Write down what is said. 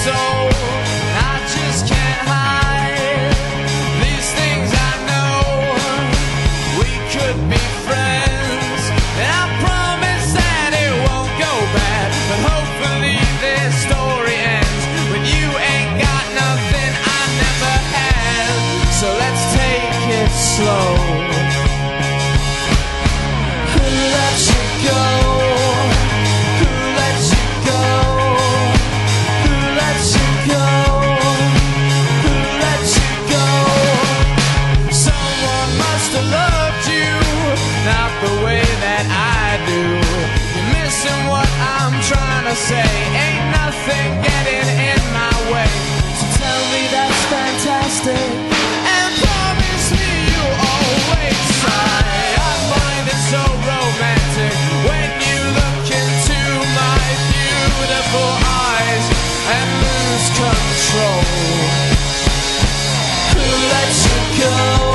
soul. I just can't hide these things I know. We could be friends, and I promise that it won't go bad. But hopefully this story ends when you ain't got nothing I never had. So let's take it slow. Who let you go? Who let you go? Who let you go? Who let you go? Someone must have loved you, not the way that I do. You're missing what I'm trying to say. Ain't nothing getting in my way. So tell me that's fantastic, and promise me you'll always try. I find it so romantic when you look into my beautiful eyes and lose control. Who lets you go?